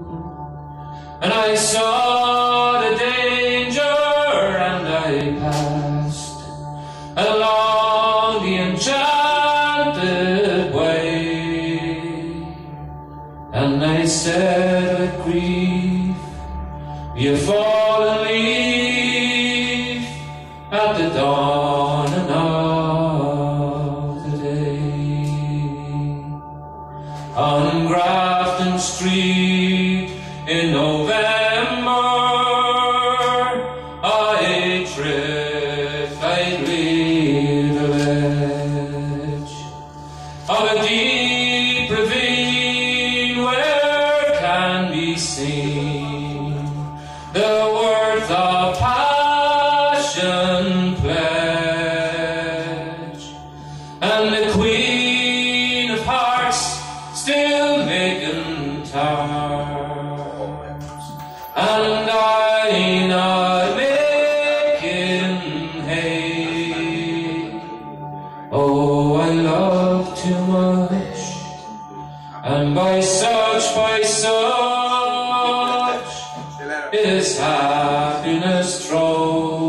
And I saw the danger and I passed along the enchanted way. And I said with grief, you fallen leaf at the dawning of the day. On Grafton Street in November, I drift lightly the ledge of a deep ravine where can be seen the worth of passion pledge, and the Queen of Hearts still making terms, and I not making hay. Oh, I love too much, and by such is happiness thrown.